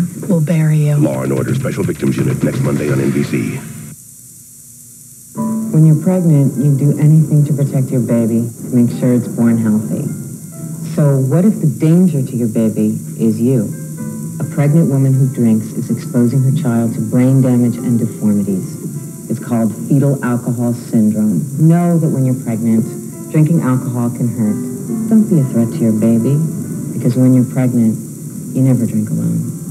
will bury you. Law and Order Special Victims Unit, next Monday on NBC. When you're pregnant, you do anything to protect your baby, to make sure it's born healthy. So what if the danger to your baby is you? A pregnant woman who drinks is exposing her child to brain damage and deformities. It's called fetal alcohol syndrome. Know that when you're pregnant, drinking alcohol can hurt. Don't be a threat to your baby, because when you're pregnant, you never drink alone.